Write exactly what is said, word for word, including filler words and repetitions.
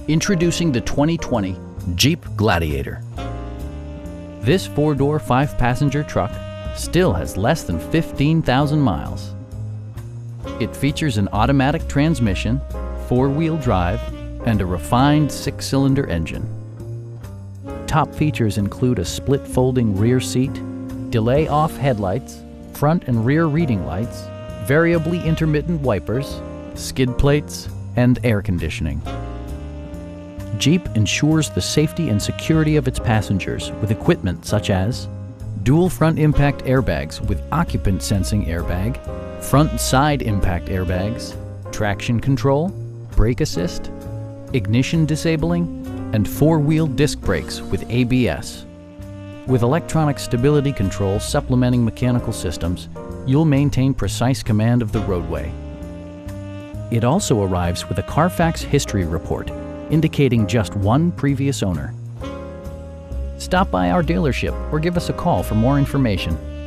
Introducing the twenty twenty Jeep Gladiator. This four-door, five-passenger truck still has less than fifteen thousand miles. It features an automatic transmission, four-wheel drive, and a refined six-cylinder engine. Top features include a split folding rear seat, delay-off headlights, front and rear reading lights, variably intermittent wipers, skid plates, and air conditioning. Jeep ensures the safety and security of its passengers with equipment such as dual front impact airbags with occupant sensing airbag, front and side impact airbags, traction control, brake assist, ignition disabling, and four-wheel disc brakes with A B S. With electronic stability control supplementing mechanical systems, you'll maintain precise command of the roadway. It also arrives with a Carfax history report indicating just one previous owner. Stop by our dealership or give us a call for more information.